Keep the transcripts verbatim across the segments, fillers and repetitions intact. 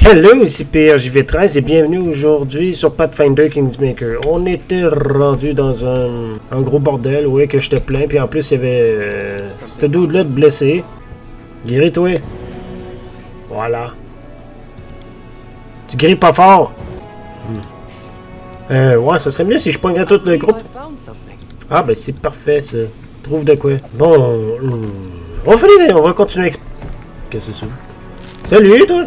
Hello, ici P R J V treize et bienvenue aujourd'hui sur Pathfinder Kingsmaker. On était rendu dans un, un gros bordel, ouais, que j'étais plein, puis en plus il y avait euh, ce dude-là de blessé. Guéris-toi. Voilà. Tu guéris pas fort. Hmm. Euh, ouais, ça serait mieux si je poignerais tout le groupe. Ah, ben c'est parfait ça. Trouve de quoi. Bon, on, on va finir, on va continuer. Qu'est-ce que c'est ça? Salut, toi!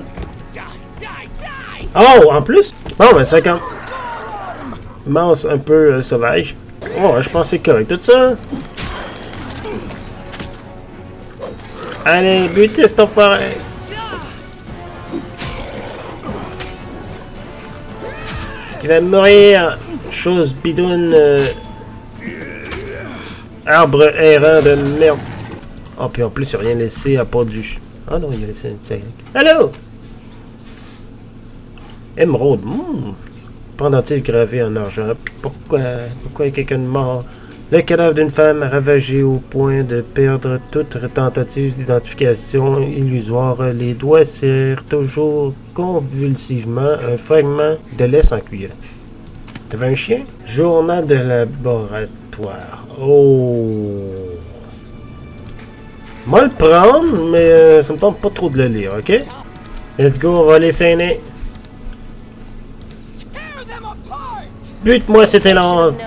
Oh, en plus? Bon, ben, ça quand commence un peu euh, sauvage. Oh, je pense que c'est correct, tout ça. Allez, butez cet enfoiré. Tu vas mourir. Chose bidoune. Euh, arbre errant de merde. Oh, puis en plus, il n'y a rien laissé à part du... Ah non, il a laissé un... Allô? Émeraude. Mmh. Pendentif gravé en argent. Pourquoi? Pourquoi quelqu'un de mort? Le cadavre d'une femme ravagée au point de perdre toute tentative d'identification illusoire. Les doigts serrent toujours convulsivement un fragment de laisse en cuillère. T'avais un chien? Journal de laboratoire. Oh! Moi le prendre, mais euh, ça me tente pas trop de le lire, ok? Let's go, on va les saigner. Bute-moi, c'était long.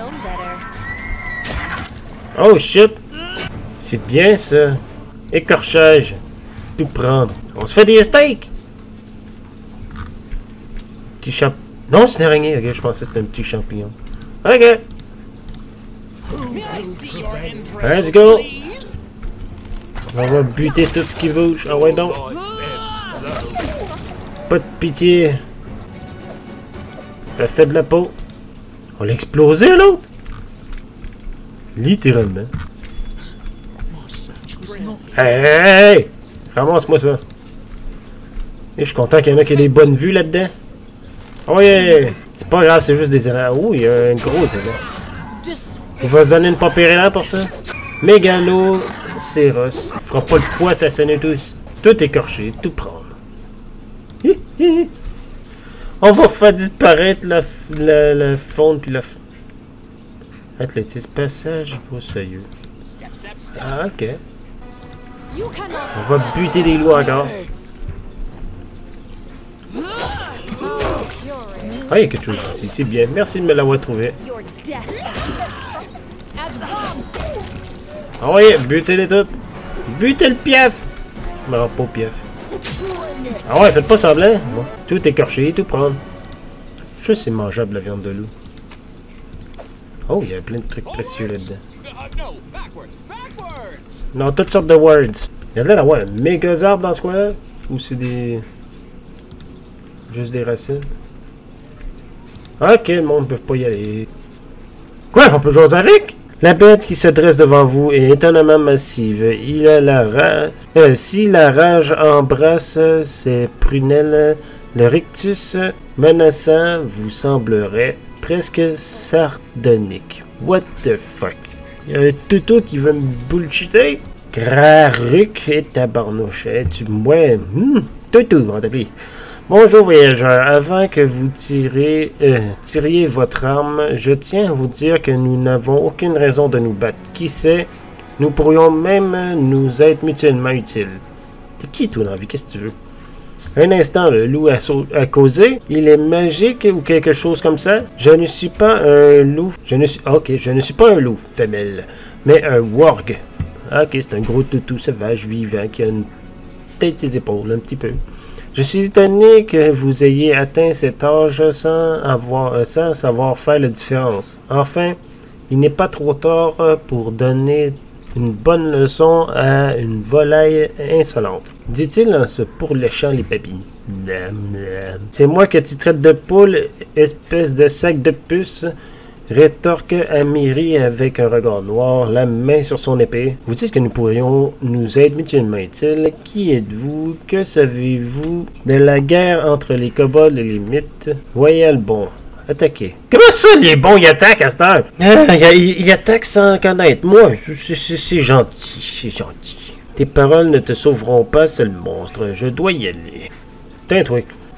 Oh shit. C'est bien ça. Écorchage. Tout prendre. On se fait des steaks. Petit champ... Non, c'est une araignée. Ok, je pensais que c'était un petit champignon. Ok. Let's go. On va buter tout ce qui bouge. Ah ouais donc. Pas de pitié. Ça fait de la peau. On l'a explosé l'autre. Littéralement. Hey, hey, hey! Ramasse-moi ça. Et je suis content qu'il y en a qui aient des bonnes vues là-dedans. Oh yeah! C'est pas grave, c'est juste des élans. Oh, il y a un gros élan. Il va se donner une papérella pour ça. Mégalo, Céros. Il fera pas le poids face à nous tous. Tout écorché, tout prendre. Hi, hi. On va faire disparaître la, la, la faune puis la... Athlétisme, passage au sérieux. Ah, ok. On va buter des loups encore. Ah, il y a quelque chose ici, c'est bien. Merci de me l'avoir trouvé. Ah oui, butez-les toutes. Butez le piaf. Non, pas piaf. Ah ouais, faites pas semblant. Bon, tout écorché, tout prendre. Je sais que c'est mangeable la viande de loup. Oh, il y a plein de trucs précieux là-dedans. Non, toutes sortes de words. Il y a de là d'avoir un méga arbre dans ce coin-là. Ou c'est des... Juste des racines. Ok, le monde ne peut pas y aller. Quoi? On peut jouer avec? La bête qui se dresse devant vous est étonnamment massive. Il a la rage. Euh, si la rage embrasse ses prunelles, le rictus menaçant vous semblerait presque sardonique. What the fuck? Il y a un toutou qui veut me bullshiter? Craruc et tabarnouche. Tu ouais, hmm, toutou, on t'appelle. Bonjour voyageurs, avant que vous tirez, euh, tiriez votre arme, je tiens à vous dire que nous n'avons aucune raison de nous battre. Qui sait, nous pourrions même nous être mutuellement utiles. T'es qui toi dans la vie, qu'est-ce que tu veux? Un instant, le loup a, so a causé. Il est magique ou quelque chose comme ça? Je ne suis pas un loup. Je ne suis... Ok, je ne suis pas un loup, femelle, mais un warg. Ok, c'est un gros toutou sauvage vivant qui a une tête ses épaules, un petit peu. Je suis étonné que vous ayez atteint cet âge sans, avoir, sans savoir faire la différence. Enfin, il n'est pas trop tard pour donner une bonne leçon à une volaille insolente, dit-il en se pourléchant les papilles. C'est moi que tu traites de poule, espèce de sac de puce, rétorque Amiri avec un regard noir, la main sur son épée. Vous dites que nous pourrions nous être mutuellement utiles. Qui êtes-vous? Que savez-vous de la guerre entre les kobolds et les mythes? Voyez le bon. Attaquez. Comment ça, les bons, ils attaquent à cette heure? Ah, ils, ils attaquent sans connaître. Moi, c'est gentil, c'est gentil. Tes paroles ne te sauveront pas, seul monstre. Je dois y aller. Tiens, toi.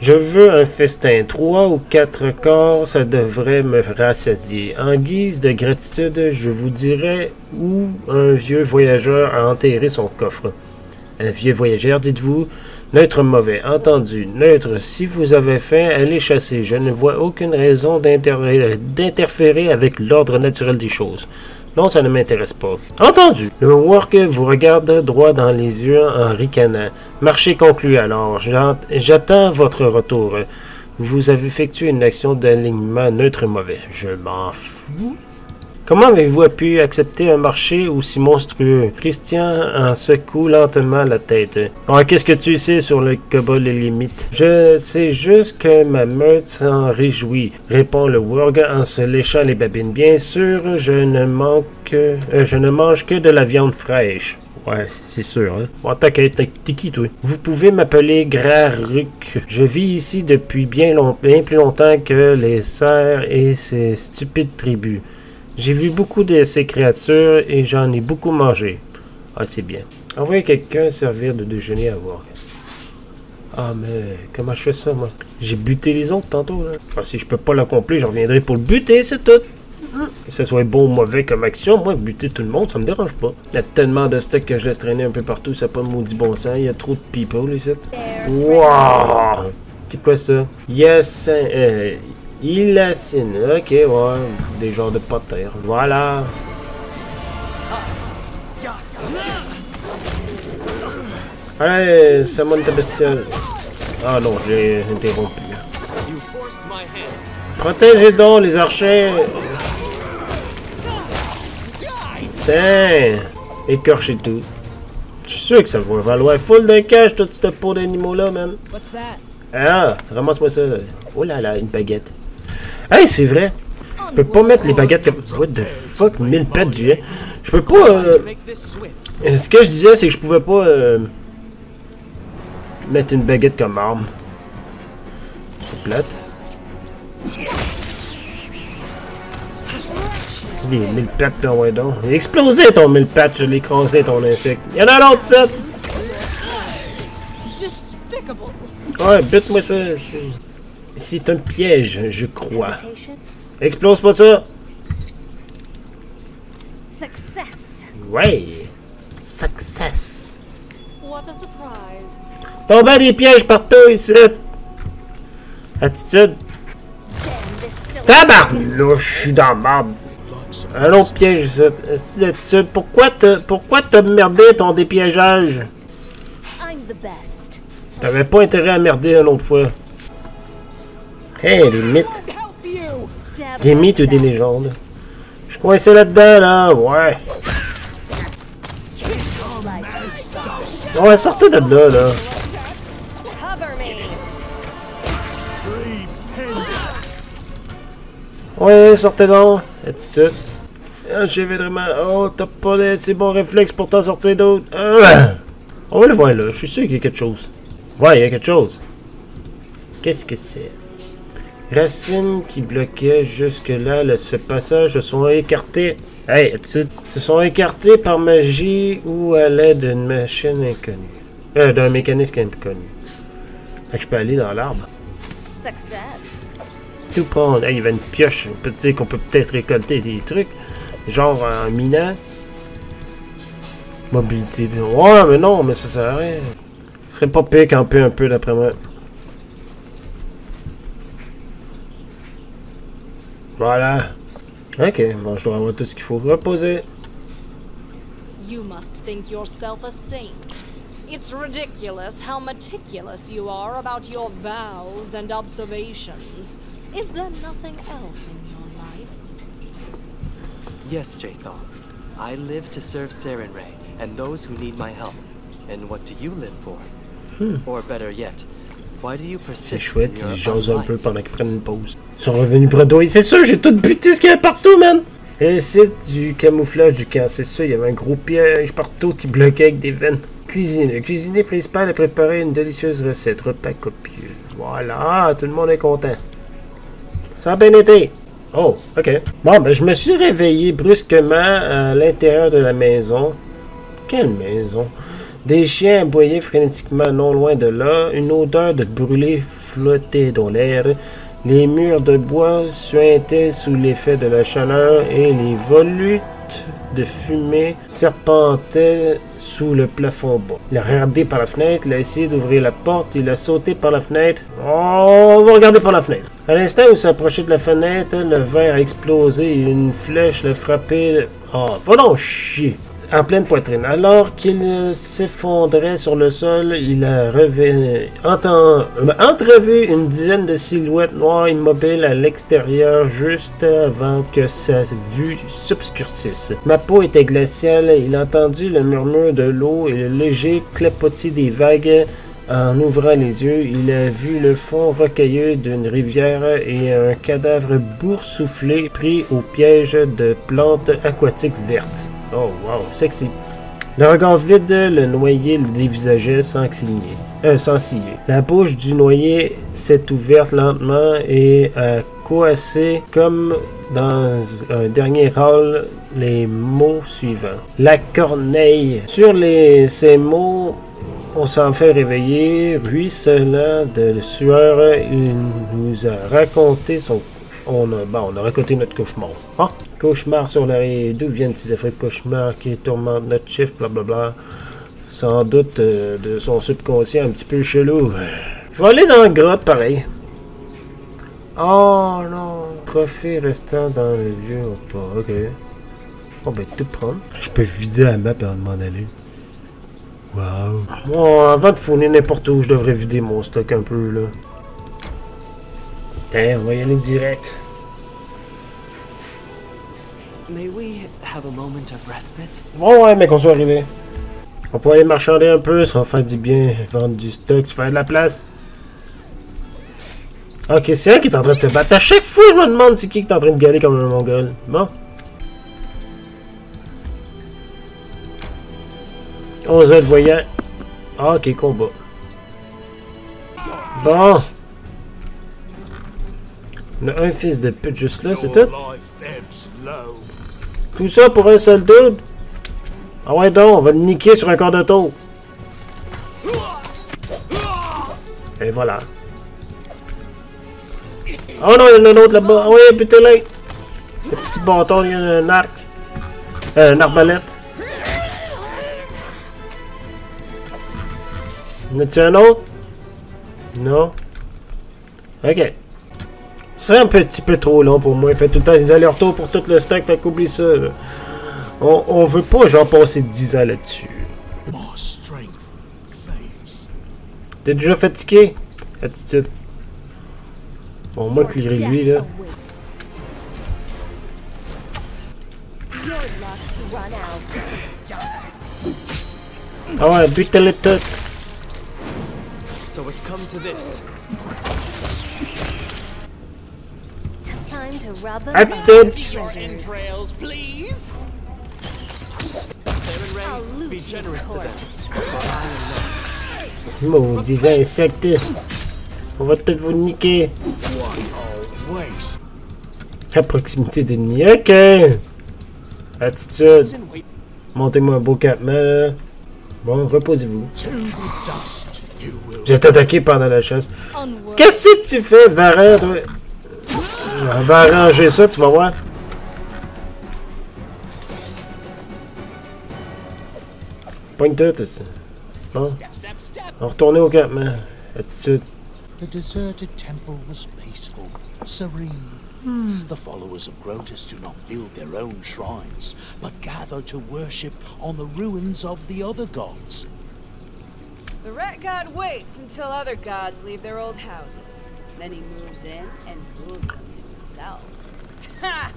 Je veux un festin. Trois ou quatre corps, ça devrait me rassasier. En guise de gratitude, je vous dirai où un vieux voyageur a enterré son coffre. Un vieux voyageur, dites-vous? Neutre mauvais. Entendu. Neutre, si vous avez faim, allez chasser. Je ne vois aucune raison d'interférer avec l'ordre naturel des choses. Non, ça ne m'intéresse pas. Entendu. Le work vous regarde droit dans les yeux en ricanant. Marché conclu alors. J'attends votre retour. Vous avez effectué une action d'alignement neutre mauvais. Je m'en fous. Comment avez-vous pu accepter un marché aussi monstrueux? Christian en secoue lentement la tête. Oh, qu'est-ce que tu sais sur le kobold et les mythes? Je sais juste que ma meute s'en réjouit, répond le Worg en se léchant les babines. Bien sûr, je ne manque, euh, je ne mange que de la viande fraîche. Ouais, c'est sûr, hein. Bon, t'inquiète, t'es qui, toi? Vous pouvez m'appeler Graruk. Je vis ici depuis bien, long, bien plus longtemps que les cerfs et ces stupides tribus. J'ai vu beaucoup de ces créatures et j'en ai beaucoup mangé. Ah, c'est bien. Envoyez quelqu'un servir de déjeuner à voir. Ah, mais comment je fais ça, moi? J'ai buté les autres tantôt, là. Ah, si je peux pas l'accomplir, je reviendrai pour le buter, c'est tout. Que ce soit bon ou mauvais comme action, moi, buter tout le monde, ça me dérange pas. Il y a tellement de stock que je laisse traîner un peu partout, ça n'a pas de maudit bon sens. Il y a trop de people, ici. Wow! C'est quoi ça? Yes, euh... Ilacine, ok, ouais, des genres de potes de terre. Voilà. Allez, ça monte ta bestiole. Ah non, j'ai interrompu. Protégez donc les archers. Tiens, écorchez tout. Je suis sûr que ça va valoir full de cash, toute cette peau d'animaux-là, man. Ah, ramasse-moi ça. Oh là là, une baguette. Hey, c'est vrai. Je peux pas mettre les baguettes comme... What the fuck, mille pattes du... Je peux pas... Euh... Ce que je disais, c'est que je pouvais pas... Euh... mettre une baguette comme arme. C'est plate. Des mille pattes, pis ouais donc. Il a explosé ton mille pattes, je l'ai écrasé ton insecte. Y'en a l'autre, ça! Ouais, bute-moi ça. C'est un piège, je crois. Explose pas ça! Ouais! Success! Tombez des pièges partout ici! Attitude! Tabarnouche, je suis dans le marbre! Un autre piège, ça. Attitude, pourquoi t'as pourquoi t'as merdé ton dépiégeage? T'avais pas intérêt à merder une autre fois. Hey, des mythes. Des mythes ou des légendes. Je suis coincé là-dedans, là. Ouais. Ouais, sortez de là, là. Ouais, sortez donc. Attitude. Ah, j'ai vraiment... Oh, t'as pas les assez bons réflexes pour t'en sortir d'autres. Ah. On va le voir, là. Je suis sûr qu'il y a quelque chose. Ouais, il y a quelque chose. Qu'est-ce que c'est? Racines qui bloquaient jusque-là le, ce passage se sont écartées. Hey, attitude. Se sont écartées par magie ou à l'aide d'une machine inconnue. Euh, d'un mécanisme inconnu. Fait que je peux aller dans l'arbre. Tout prendre. Hey, il y avait une pioche. On peut dire qu'on peut peut-être récolter des trucs. Genre en minant. Mobilité. Ouais, mais non, mais ça sert à rien. Ce serait pas pire qu'un peu un peu d'après moi. Voilà. Ok, bon, je dois avoir tout ce qu'il faut. Reposer. You must think yourself a saint. It's ridiculous how meticulous you are about your vows and observations. Is there nothing else in your life? Yes, Jaethal. I live to serve Sarenrae and those who need my help. And what do you live for? Hmm. Or better yet, why do you persist? C'est chouette, ils jasent un peu pendant qu'ils prennent une pause. Ils sont revenus bredouilles. C'est sûr, j'ai tout buté ce qu'il y a partout, man! Et c'est du camouflage du camp, c'est ça. Il y avait un gros piège partout qui bloquait avec des veines. Cuisine. Le cuisinier principal a préparé une délicieuse recette. Repas copieux. Voilà, tout le monde est content. Ça a bien été. Oh, ok. Bon, ben, je me suis réveillé brusquement à l'intérieur de la maison. Quelle maison? Des chiens aboyaient frénétiquement non loin de là. Une odeur de brûlé flottaient dans l'air. Les murs de bois suintaient sous l'effet de la chaleur et les volutes de fumée serpentaient sous le plafond bas. Il a regardé par la fenêtre, il a essayé d'ouvrir la porte, il a sauté par la fenêtre. Oh, on va regarder par la fenêtre. À l'instant où il s'approchait de la fenêtre, le verre a explosé et une flèche l'a frappé. Oh, va donc chier! En pleine poitrine. Alors qu'il s'effondrait sur le sol, il a revu, entend, entrevu une dizaine de silhouettes noires immobiles à l'extérieur juste avant que sa vue s'obscurcisse. Ma peau était glaciale, il a entendu le murmure de l'eau et le léger clapotis des vagues. En ouvrant les yeux, il a vu le fond rocailleux d'une rivière et un cadavre boursouflé pris au piège de plantes aquatiques vertes. Oh wow, sexy. Le regard vide, le noyer le dévisageait sans cligner, euh, sans scier. La bouche du noyer s'est ouverte lentement et a coassé comme dans un dernier râle les mots suivants. La corneille. Sur les, ces mots, on s'en fait réveiller, ruisselant de sueur, il nous a raconté son... On a, bon, on a raconté notre cauchemar. Ah, cauchemar sur l'oreille. D'où viennent ces effets de cauchemar qui tourmentent notre chiffre, blablabla. Sans doute euh, de son subconscient un petit peu chelou. Je vais aller dans la grotte, pareil. Oh non, trophée restant dans le vieux pas. Ok. On va tout prendre. Je peux vider la map avant de m'en aller. Wow. Bon, avant de fournir n'importe où, je devrais vider mon stock un peu, là. Tiens, on va y aller direct. May we have a moment of respite? Bon, ouais, mais qu'on soit arrivé. On peut aller marchander un peu, ça va faire du bien. Vendre du stock, se faire de la place. Ok, c'est elle qui est en train de se battre. À chaque fois, je me demande c'est qui qui est en train de galer comme un mongol. Bon. onze autres voyants. Ah, ok, combat. Bon. On a un fils de pute juste là, c'est tout? Tout ça pour un seul dude? Ah ouais donc, on va le niquer sur un corps de taupe. Et voilà. Oh non, il y en a un autre là-bas. Ah ouais, putain là. Le petit bâton, il y a un arc. Euh, un arbalète. Y en a-tu un autre? Non. Ok. C'est un petit peu trop long pour moi. Il fait tout le temps des allers-retours pour tout le stock. Fait qu'oublie ça. Là. On, on veut pas genre passer dix ans là-dessus. T'es déjà fatigué? Attitude. Bon, moi, clirer lui, là. Ah ouais, butez-les toutes. So it's come to this. Time to rub them Attitude. treasures. I'll Be loot your generous to them. corpse. Maudits insectes. On va peut-être vous niquer. À proximité d'ennemis. Ok. Attitude. Montez-moi un beau campement. Là. Bon, reposez-vous. J'ai été attaqué pendant la chasse. Qu'est-ce que tu fais, Varan, toi? On va arranger ça, tu vas voir. Pogne tout, ça. Bon. On va retourner au campement. Attitude. The deserted temple was peaceful, serene. The followers of Grotus do not build their own shrines, but gather to worship on the ruins of the other gods. The rat god waits until other gods leave their old houses. Then he moves in and rules them himself. Ha!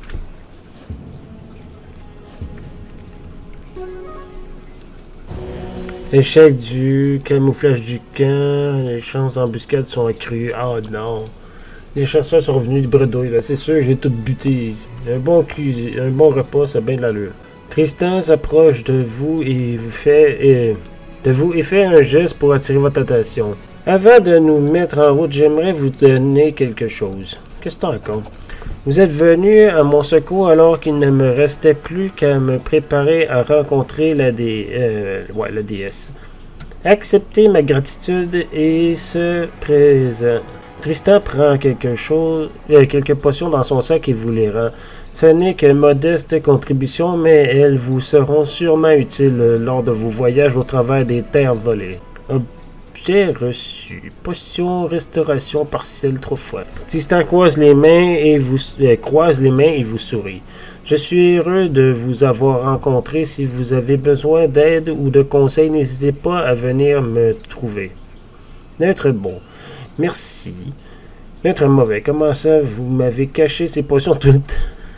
Échec du camouflage du camp. Les chances d'embuscade sont accrues. Ah non. Les chasseurs sont revenus de bredouille. C'est sûr, j'ai tout buté. Un bon, cu... un bon repas, ça a bien de l'allure. Tristan s'approche de vous et vous fait... Et... de vous et fait un geste pour attirer votre attention. Avant de nous mettre en route, j'aimerais vous donner quelque chose. Qu'est-ce que t'en comptes? Vous êtes venu à mon secours alors qu'il ne me restait plus qu'à me préparer à rencontrer la, dé... euh... ouais, la déesse. Acceptez ma gratitude et se présente. Tristan prend quelque chose, euh, quelques potions dans son sac et vous les rend. Ce n'est qu'une modeste contribution, mais elles vous seront sûrement utiles lors de vos voyages au travers des terres volées. Objet reçu. Potion restauration partielle trop forte. Tristan croise les mains et vous euh, croise les mains et vous sourit. Je suis heureux de vous avoir rencontré. Si vous avez besoin d'aide ou de conseils, n'hésitez pas à venir me trouver. D'être bon. Merci. D'être mauvais. Comment ça, vous m'avez caché ces potions tout le temps?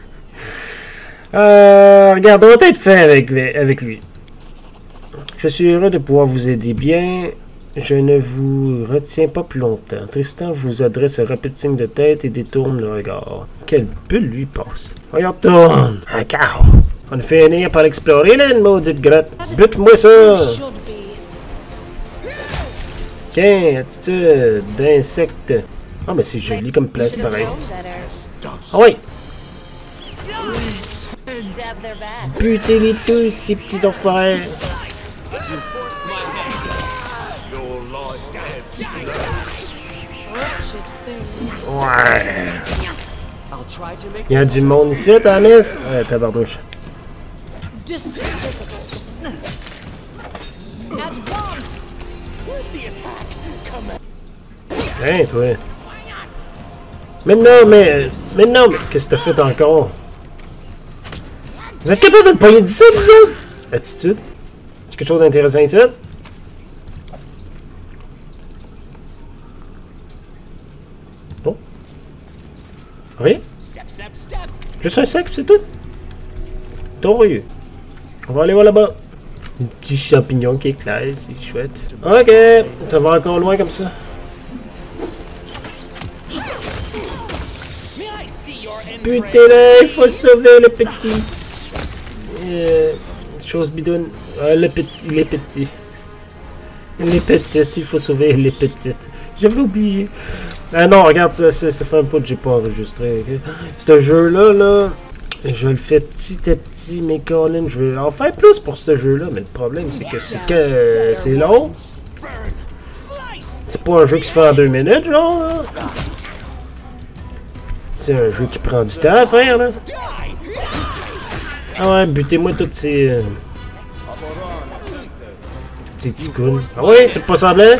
Euh, regarde, on va être fait avec, avec lui. Je suis heureux de pouvoir vous aider bien. Je ne vous retiens pas plus longtemps. Tristan vous adresse un rapide signe de tête et détourne le regard. Quelle bulle lui passe. On y retourne. Encore. On finit par explorer là, une maudite grotte. Bute-moi ça. Tiens, attitude d'insecte. Ah, mais c'est joli comme place, pareil. Ah oui. Butez-les tous, ces petits enfoirés. Ouais. Il y a du monde ici, Thomas? Ouais, tabarnouche. Hein, toi. Mais non, mais... Mais non, mais qu'est-ce que t'as fait encore? Vous êtes capable de te pogner d'ici, vous autres? Attitude. C'est quelque chose d'intéressant ici? Oh. Rien? Juste un sac, c'est tout? Torieux. On va aller voir là-bas. Un petit champignon qui éclaire, c'est chouette. Ok, ça va encore loin comme ça. Putain, il faut sauver le petit. Euh, chose bidonne. Ah, le petit, les petits. Les petites, il faut sauver les petites. J'avais oublié. Ah non, regarde, ça, ça, ça fait un peu que j'ai pas enregistré. Okay? Ce jeu-là, là, je le fais petit à petit, mais Colin, je vais en faire plus pour ce jeu-là. Mais le problème, c'est que c'est que euh, c'est long. C'est pas un jeu qui se fait en deux minutes, genre, là. C'est un jeu qui prend du temps à faire, là. Ah ouais, butez-moi toutes ces... Euh, ces petits coups. Ah ouais, faites pas semblant.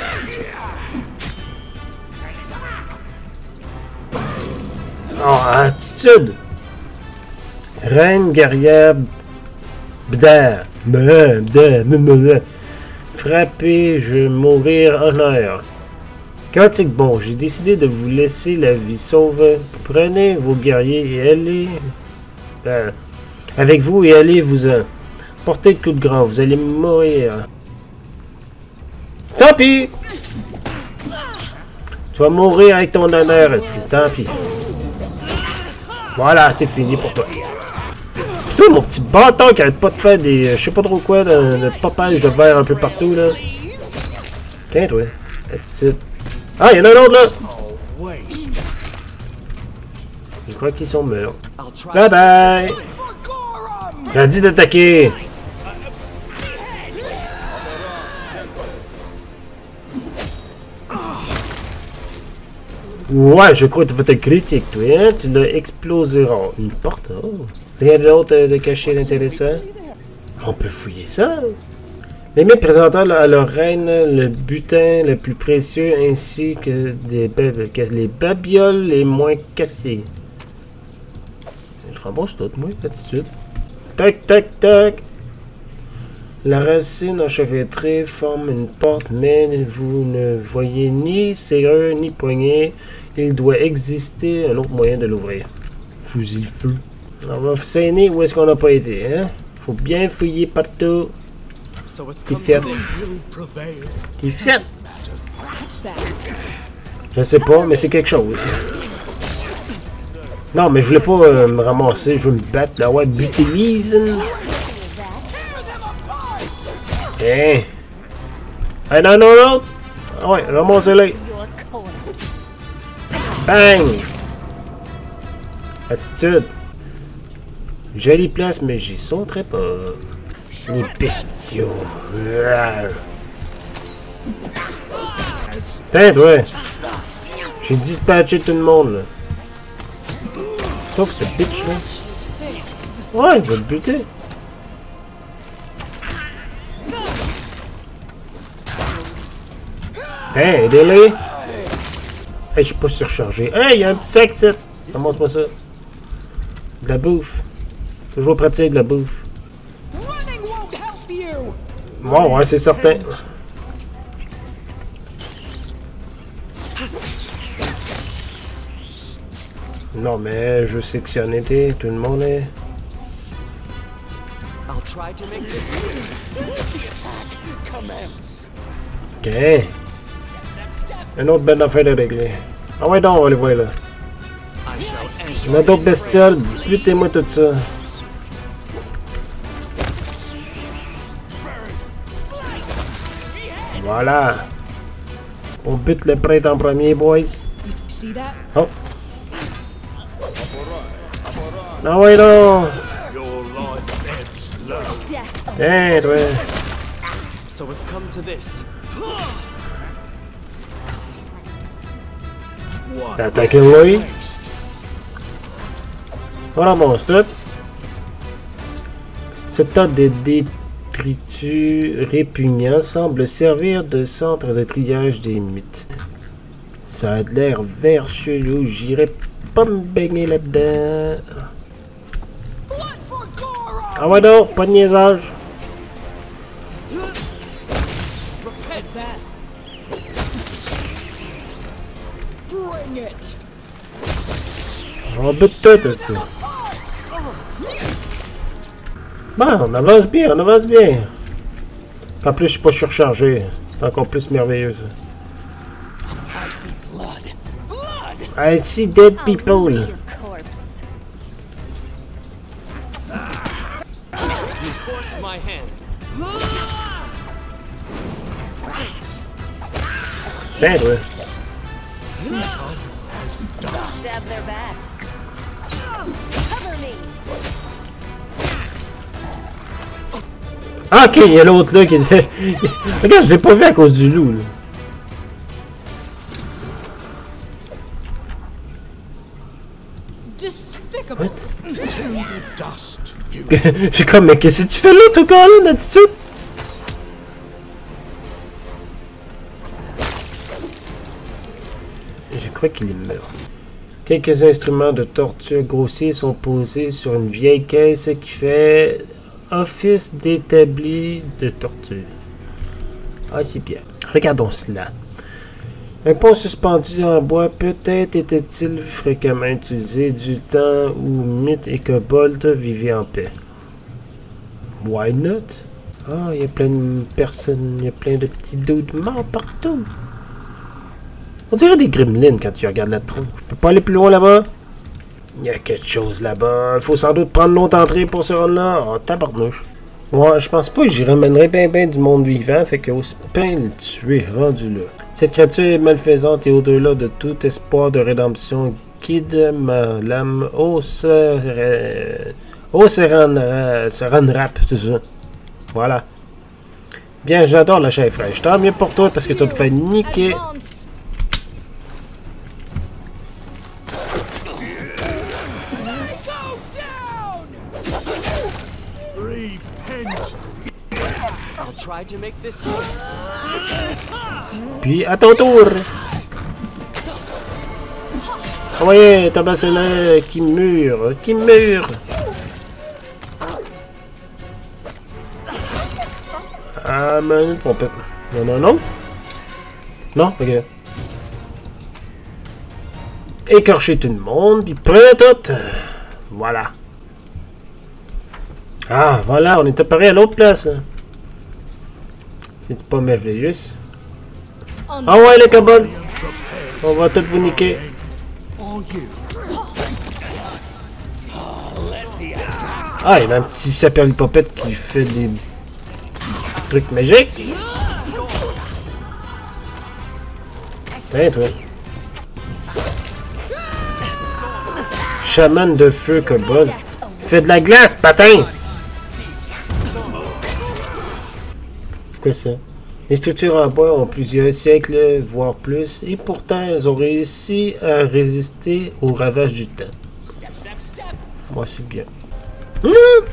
Oh, attitude. Reine guerrière... Bda. Bda. Bda. Bda. Frappez, je vais mourir honneur. Cantique bon, j'ai décidé de vous laisser la vie sauve. Prenez vos guerriers et allez... Euh, avec vous et allez-vous-en. Portez le coup de grand, vous allez mourir. Tant pis! Tu vas mourir avec ton honneur, tant pis. Voilà, c'est fini pour toi. Toi, mon petit bâton qui arrête pas de faire des... Je sais pas trop quoi, de, de popage de verre un peu partout, là. Tiens, toi. Attitude. Ah, il y en a un autre, là! Je crois qu'ils sont morts. Bye bye! J'ai dit d'attaquer! Ouais, je crois que tu vas te critique, toi, hein? Tu l'as explosé rare. Une porte, oh! Rien d'autre de caché d'intéressant? On peut fouiller ça! Les mythes présentant à leur reine le butin le plus précieux ainsi que, des que les babioles les moins cassées. Je rembourse tout, moi, attitude. Tac, tac, tac. La racine enchevêtrée forme une porte, mais vous ne voyez ni serrure ni poignée. Il doit exister un autre moyen de l'ouvrir. Fusil feu. On va saigner où est-ce qu'on n'a pas été, hein? Faut bien fouiller partout. T'es fait. T'es fait. Je sais pas, mais c'est quelque chose. Non, mais je voulais pas euh, me ramasser, je veux me battre là. Ouais, butélise. Hein? Hey, non, non, non! Ah ouais, ramassez-les! Bang! Attitude! Jolie place, mais j'y sauterai pas. Les bestiaux. Putain, ouais. J'ai dispatché tout le monde, là. Sauf cette bitch, là. Ouais, je vais le buter. Putain, aidez-les. Hey, je suis pas surchargé. Hey, il y a un petit sac, ça. Commence-moi ça. De la bouffe. Toujours pratique, de la bouffe. Bon, ouais, c'est certain. Non, mais je sais que c'est honnêteté, tout le monde est. Ok. Une autre belle affaire à régler. Ah ouais, donc, on va les voir là. Il y a d'autres bestioles, butez-moi tout ça. Voilà. On bute le prêtre en premier, boys. Oh. Ah ouais, non. Tiens, toi. Attaquez-le. Voilà mon stop. Cette tas de détritus répugnants semble servir de centre de triage des mythes. Ça a de l'air vert chelou, j'irai pas me baigner là-dedans. Ah ouais non, pas de niaisage. On bute tout aussi. Bon, on avance bien, on avance bien. En plus, je suis pas surchargé. C'est encore plus merveilleux ça. I see dead people. Bad way. Stab their backs. Cover me. Ah, ok, il y a l'autre là qui était. Regarde, je l'ai pas vu à cause du loup là. What? J'ai comme, mais qu'est-ce que tu fais là, toi, Colin, d'attitude? Je crois qu'il est mort. Quelques instruments de torture grossiers sont posés sur une vieille caisse qui fait office d'établi de torture. Ah, c'est bien. Regardons cela. Un pont suspendu en bois peut-être était-il fréquemment utilisé du temps où mythes et kobolds vivaient en paix. Why not? Ah, il y a plein de personnes, il y a plein de petits dudes morts partout. On dirait des gremlins quand tu regardes la tronche. Je peux pas aller plus loin là-bas? Il y a quelque chose là-bas. Il faut sans doute prendre l'autre entrée pour se rendre là. Oh, tabarnouche. Moi, je pense pas que j'y ramènerai bien ben du monde vivant, fait que aussi bien le tuer rendu là. Cette créature est malfaisante et au-delà de tout espoir de rédemption guide ma lame au se... au se rendre... se rendre rap, tout ça. Voilà. Bien, j'adore la chair fraîche. Tant mieux pour toi parce que tu me fais niquer. Puis à ton tour. Ah ouais, tabassez-le, qui mure, qui mure. Ah mais on peut. Non non non. Non, ok. Écorcher tout le monde, puis prenez tout. Voilà. Ah voilà, on était pareil à l'autre place. C'est pas merveilleux. Ah ouais les kobolds. On va tout vous niquer. Ah, il y a un petit saperlipopette qui fait des trucs magiques. Hey, toi. Chaman de feu kobold. Fait de la glace, patin. Quoi ça? Les structures en bois ont plusieurs siècles, voire plus, et pourtant elles ont réussi à résister aux ravages du temps. Moi, c'est bien. Mmh!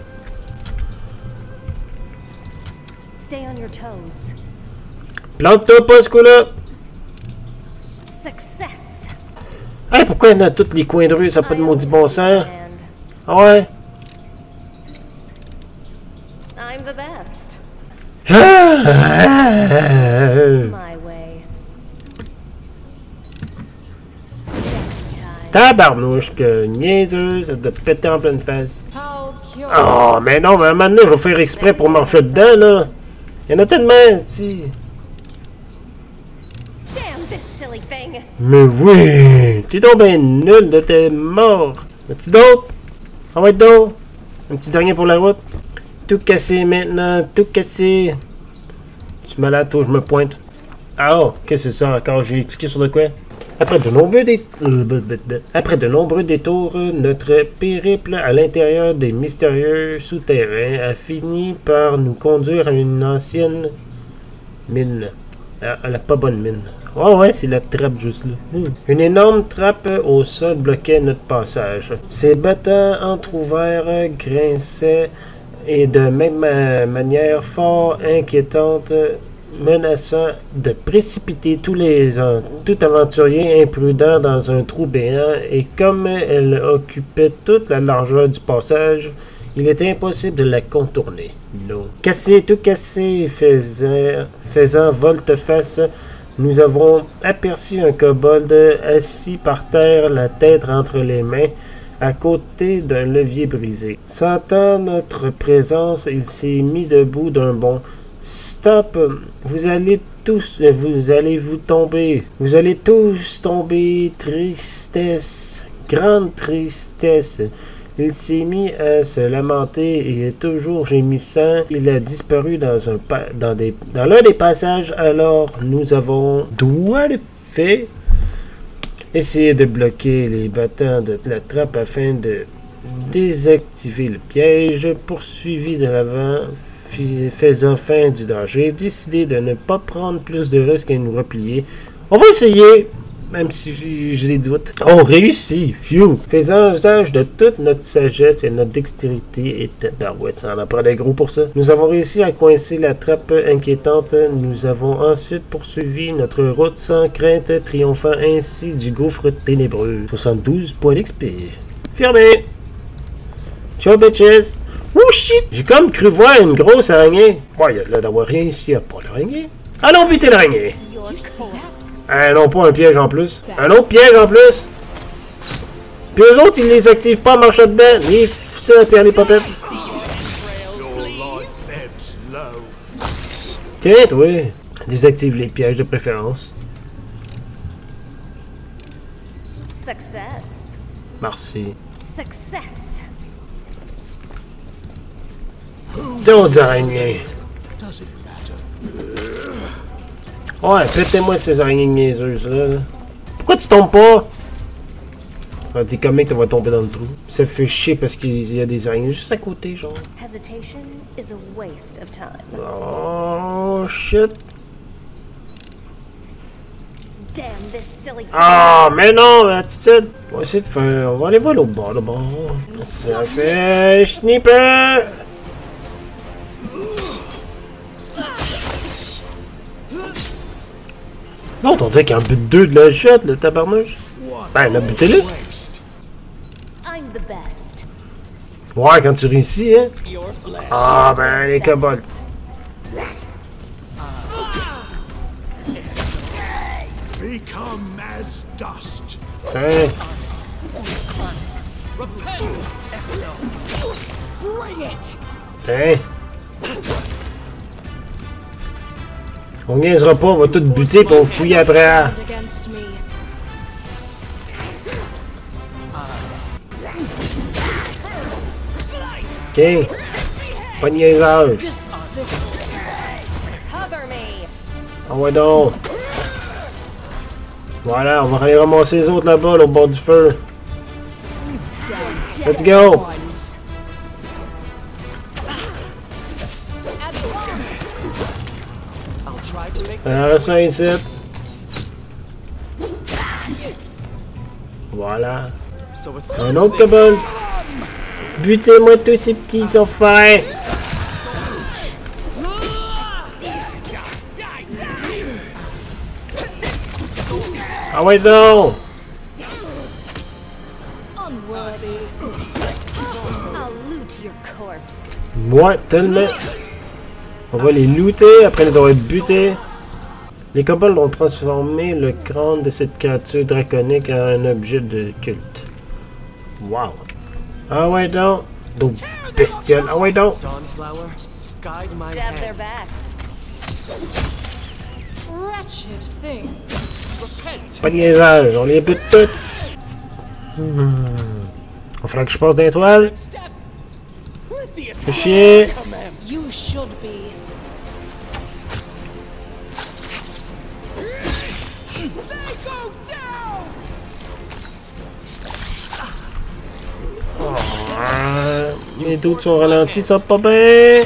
Stay on your toes. Plante-toi pas ce coup-là! Success. Hey, pourquoi il y en a tous les coins de rue, ça n'a pas de maudit bon sens? Ah ouais? I'm the best. Ah! My way. Next time. Tabarnouche, que niaiseuse, ça te péter en pleine face. How curious. Oh, mais non, mais à un moment donné, je vais faire exprès pour marcher dedans, là. Il y en a tellement, si. Damn this silly thing. Mais oui! T'es donc ben nul, de t'es mort. As-tu d'autres? On va être d'autres. Un petit dernier pour la route. Tout cassé maintenant, tout cassé. Tu malade, toi, je me pointe. Ah oh, qu'est-ce que c'est ça encore? J'ai cliqué sur de quoi? Après de nombreux détours, Après de nombreux détours, notre périple à l'intérieur des mystérieux souterrains a fini par nous conduire à une ancienne mine. À, à la pas bonne mine. Oh ouais, c'est la trappe juste là. Hmm. Une énorme trappe au sol bloquait notre passage. Ses battants entr'ouverts grinçaient et de même ma manière fort inquiétante, menaçant de précipiter tous les euh, tout aventurier imprudent dans un trou béant, et comme elle occupait toute la largeur du passage, il était impossible de la contourner. Non. Cassé, tout cassé, faisant, faisant volte-face, nous avons aperçu un kobold assis par terre, la tête entre les mains, à côté d'un levier brisé. Sentant notre présence, il s'est mis debout d'un bond. Stop! Vous allez tous, vous allez vous tomber. Vous allez tous tomber. Tristesse. Grande tristesse. Il s'est mis à se lamenter et toujours gémissant, il a disparu dans un pa dans des dans l'un des passages. Alors nous avons doigt de fait essayé de bloquer les battants de la trappe afin de désactiver le piège. Poursuivi de l'avant, faisant fin du danger, décidé de ne pas prendre plus de risques et nous replier. On va essayer, même si j'ai des doutes. On réussit, phew! Faisant usage de toute notre sagesse et notre dextérité, et tabarouette, ça en a pas des gros pour ça. Nous avons réussi à coincer la trappe inquiétante. Nous avons ensuite poursuivi notre route sans crainte, triomphant ainsi du gouffre ténébreux. soixante-douze points d'X P. Fermé! Ciao, bitches! Oh shit! J'ai comme cru voir une grosse araignée. Ouais, il y a là d'avoir rien ici, il n'y a pas d'araignée. Allons buter l'araignée! Ah non, pas un piège en plus. Un autre piège en plus! Puis eux autres, ils les activent pas en marchant dedans. Les ça, puis les popettes. Tiens, oui. Désactive les pièges de préférence. Success. Merci. Success. D'autres araignées. Ouais, pétez-moi ces araignées niaiseuses là. Pourquoi tu tombes pas? Ah, t'es comme mec, tu vas tomber dans le trou. Ça fait chier parce qu'il y a des araignées juste à côté, genre. Hesitation is a waste of time. Oh shit. Damn this silly. Ah, mais non, attitude. On va essayer de faire. On va aller voir l'autre bord, là bas. Ça fait schnipper. Non, on dirait qu'il en bute deux de la shot, le tabarnouche. Ben, il a buté là. I'm the best. Ouais, quand tu réussis, hein. Ah, ben, les kobolds. Become as dust. Hein. Hein. On niaisera pas, on va tout buter pour on fouiller après. Ok. Pas de niaisage. Ah ouais donc. Voilà, on va aller ramasser les autres là-bas, au bord du feu. Let's go. try to make Alors, this ça ici. Voilà. so it's Un come autre to this. kobold. Butez-moi tous ces petits enfoirés. Ah ouais non. Unworthy. I'll loot your corpse. Moi, tellement. On va les looter après les avoir butés. Les kobolds ont transformé le crâne de cette créature draconique en un objet de culte. Wow. Ah ouais donc. Donc bestioles. Ah ouais donc. Dawnflower, guide my Stab their hand. backs. Wretched thing. Repent. Pas de niaisage, on les bute toutes. Hmm. Il faudra que je passe dans les toiles. Fais chier. You should be. Ah, les doutes sont ralentis, ça va pas bien.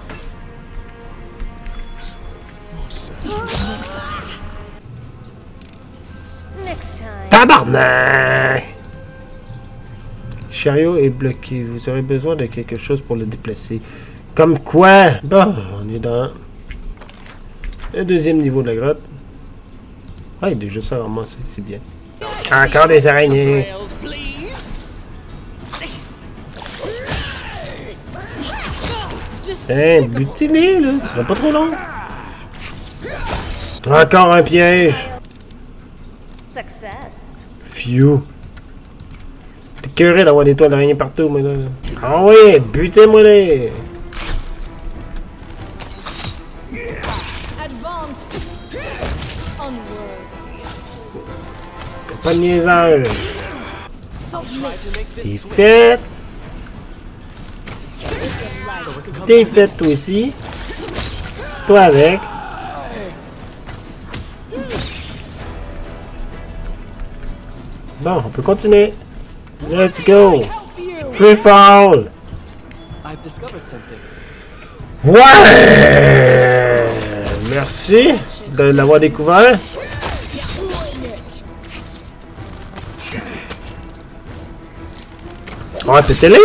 Next time. Tabarnak! Chariot est bloqué. Vous aurez besoin de quelque chose pour le déplacer. Comme quoi? Bon, on est dans le deuxième niveau de la grotte. Ah, il est déjà ça ramassé, c'est bien. Encore des araignées. Hein, butez-les, là. Ça va pas trop long. Encore un piège. Success. Phew. T'es curé d'avoir des toiles d'araignée partout, moi, là. Ah oui, butez-moi les. Advance. Unworthy. Pas de niaisage. Submit. T'es fait. T'es fait, toi aussi. Toi avec. Bon, on peut continuer. Let's go. Free fall. I've discovered something. Ouais! Merci de l'avoir découvert. On va péter les.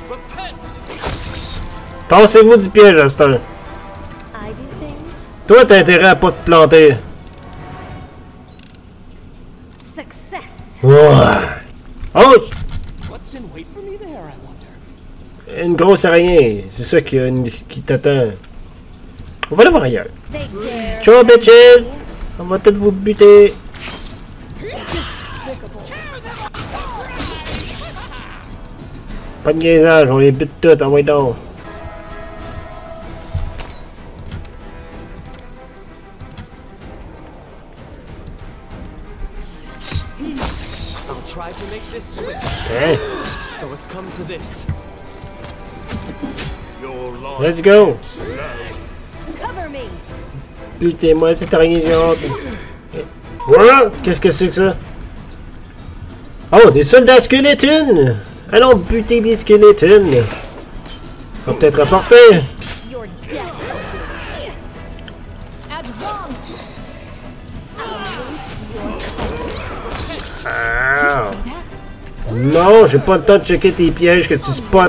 Tassez-vous du piège, à cette heure. I do things. Toi, t'as intérêt à pas te planter. Success. Ouais. Oh! What's in wait for me there, I wonder? Une grosse araignée. C'est ça qui, qui t'attend. On va le voir ailleurs. They dare. Ciao, bitches! On va tous vous buter. Pas de niaisage, on les bute toutes, ah ouais donc. I'll try to make this swift. Hein? So it's come to this. Let's go! Cover me. Butez-moi cette araignée géante. Voilà! Qu'est-ce que c'est que ça? Oh, des soldats squelettines! Allons buter des squelettines! Ça va peut-être rapporter! Your death. Advance. Ah. Non, j'ai pas le temps de checker tes pièges que tu spots.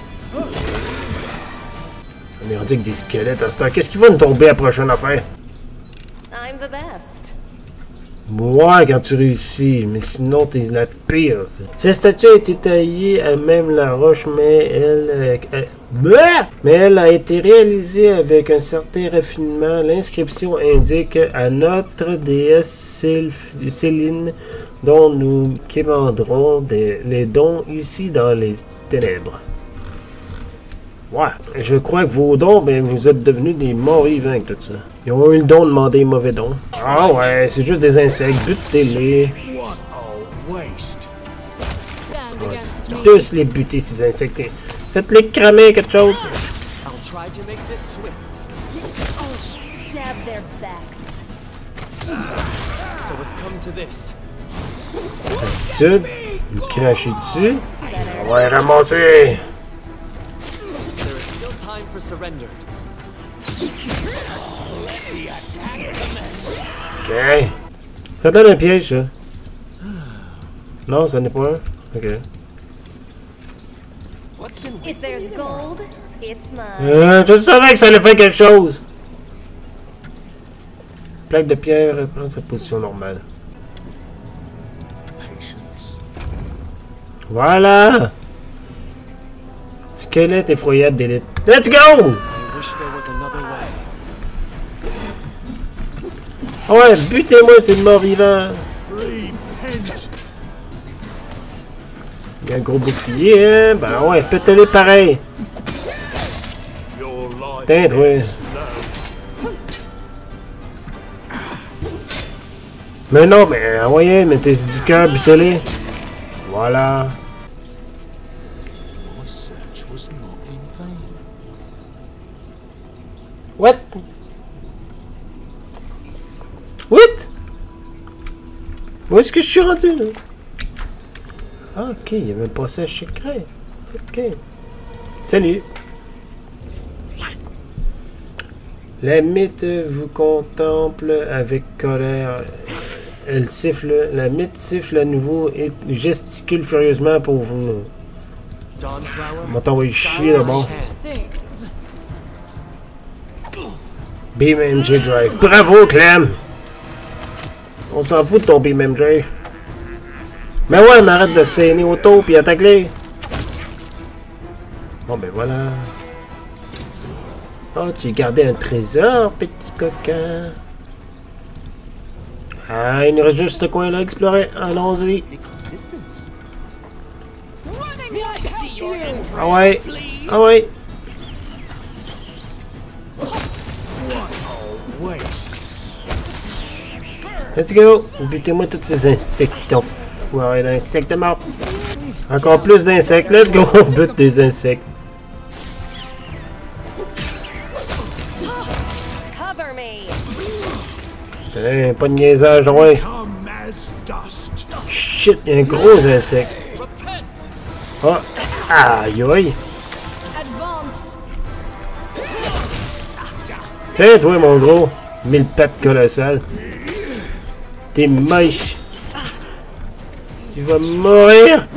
On est rendu avec des squelettes à ce temps. Qu'est-ce qui va nous tomber à la prochaine affaire? I'm the best. Moi, quand tu réussis, mais sinon t'es la pire. Cette statue a été taillée à même la roche, mais elle, euh, elle- Blah! mais elle a été réalisée avec un certain raffinement. L'inscription indique à notre déesse Sylph- Céline, dont nous quémanderons des- les dons ici dans les ténèbres. Ouais, je crois que vos dons, ben vous êtes devenus des morts vivants avec tout ça. Ils ont eu le don de demander mauvais dons. Ah ouais, c'est juste des insectes, butez-les. What a waste. Stand against me. Tous les buter, ces insectes. Faites-les cramer quelque chose. I'll try to make this swift. Stab their backs. So it's come to this. Attitude, vous crachez dessus. On va les ramasser. There is still time for surrender. Ok. Ça donne un piège, ça. Non, ça n'est pas un. Ok. If there's gold, it's mine. Euh, je savais que ça allait faire quelque chose. Plaque de pierre reprend sa position normale. Voilà. Squelette effroyable d'élite. Let's go! Ah ouais, butez-moi, c'est le mort-vivant. Il y a un gros bouclier, hein? Ben ouais, pétez-les pareil. Putain, ouais. Mais non, mais envoyez, mettez du cœur, butez-les. Voilà. What? What? Où est-ce que je suis rendu là? Ah, ok, il y avait un passage secret. Ok. Salut. La mythe vous contemple avec colère. Elle siffle. La mythe siffle à nouveau et gesticule furieusement pour vous. On va t'envoyer chier d'abord. B M M J Drive. Bravo, Clem! On s'en fout de ton B M M J. Mais ouais, mais arrête de saigner auto puis attaque-les. Bon, ben voilà. Oh, tu gardais un trésor, petit coquin. Ah, il nous reste juste ce coin-là à explorer. Allons-y. Ah ouais. Ah ouais. Let's go. Butez-moi tous ces insectes. Enfoirés d'insectes morts. Encore plus d'insectes. Let's go. On bute des insectes. Hey, pas de niaisage, ouais. Shit, il y a un gros insecte. Oh, aïe aïe. Tiens, toi, mon gros. Mille pattes colossales. T'es moche. Tu vas mourir.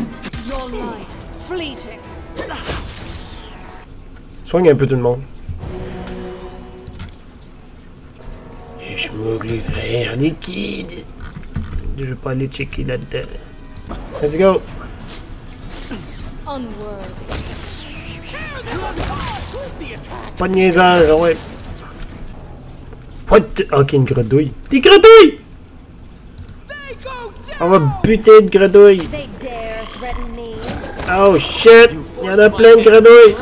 Soigne un peu tout le monde. Je me les frères liquide. Je vais pas aller checker là-dedans. Let's go. Pas de niaisage, ouais. What? Ok, une grenouille. Des grenouilles! On va buter de grenouilles. Oh shit! Il y en a plein de grenouilles.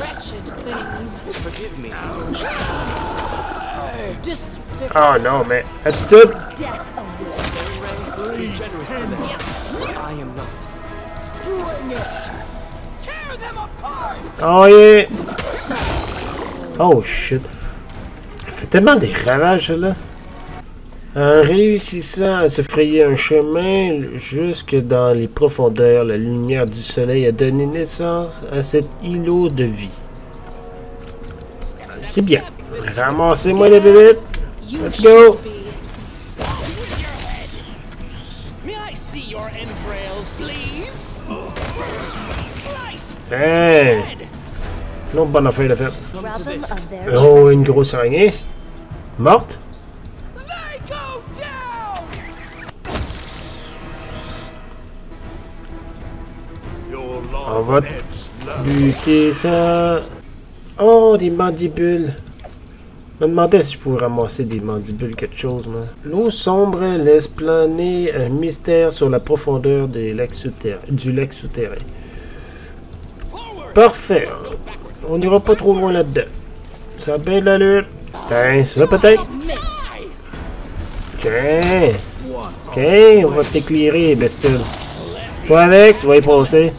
Oh non, mais attitude! Oh yeah! Oh shit! Elle fait tellement des ravages là! En réussissant à se frayer un chemin jusque dans les profondeurs, la lumière du soleil a donné naissance à cet îlot de vie. C'est bien! Ramassez-moi les bébites! Let's go! Hey! L'autre bonne affaire de faire. Oh, une grosse araignée. Morte? On va buter ça. Oh, des mandibules. Je me demandais si je pouvais ramasser des mandibules, quelque chose, moi. L'eau sombre laisse planer un mystère sur la profondeur des lacs souterrains, du lac souterrain. Parfait. On n'ira pas trop loin là-dedans. Ça a bien de l'allure. Tiens, ça peut-être. Ok. Ok, on va t'éclairer, bestiole. Pas avec, tu vas y passer.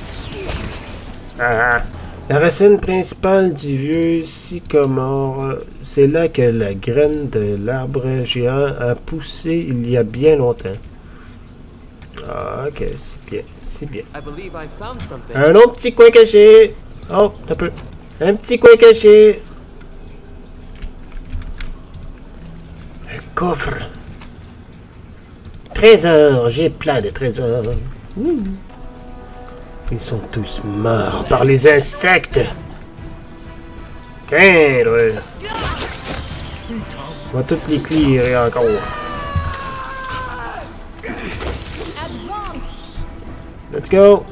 Ah ah. La racine principale du vieux sycomore, c'est là que la graine de l'arbre géant a poussé il y a bien longtemps. Ah, ok, c'est bien, c'est bien. Un autre petit coin caché. Oh, un peu. Un petit coin caché. coffre. Trésor, j'ai plein de trésors. Mmh. Ils sont tous morts par les insectes. Quinze, ouais. On va toutes les clearer encore. Let's go.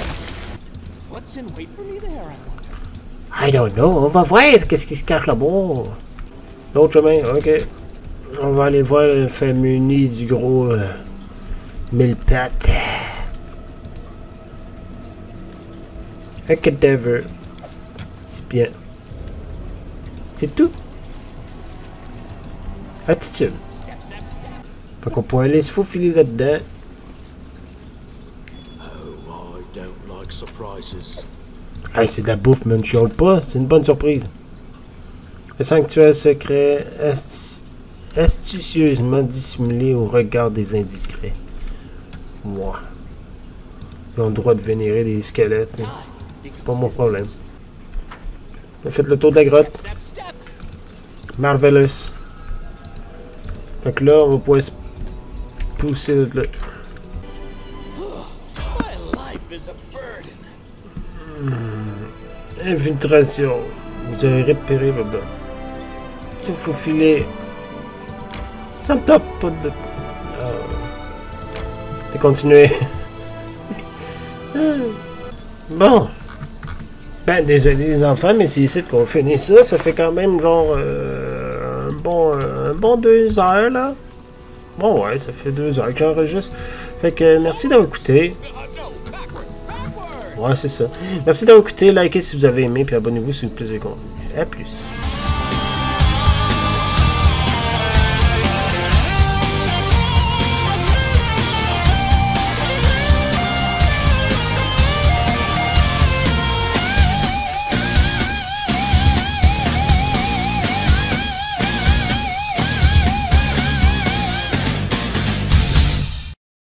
I don't know. On va voir qu'est-ce qui se cache là-bas. L'autre chemin, ok. On va aller voir le fameux nid du gros euh, mille pattes. Un cadavre. C'est bien. C'est tout. Attitude. Fait qu'on pourrait aller se faufiler là-dedans. Hey, c'est de la bouffe, mais ne chiale pas. C'est une bonne surprise. Le sanctuaire secret astu astucieusement dissimulé au regard des indiscrets. Moi. Ils ont le droit de vénérer des squelettes. C'est pas mon problème. On a fait le tour de la grotte. Marvelous. Fait que là, on va pouvoir se pousser de là. Hmm. Infiltration. Vous avez repéré là-dedans. Il faut filer. Ça me tape pas de... Euh... C'est continuer. Bon. Ben, désolé les enfants, mais c'est ici qu'on finit ça. Ça fait quand même genre... Euh, un, bon, un bon deux heures, là. Bon, ouais, ça fait deux heures que j'enregistre. Fait que merci d'avoir écouté. Ouais, c'est ça. Merci d'avoir écouté. Likez si vous avez aimé, puis abonnez-vous si vous plaisez le contenu. À plus.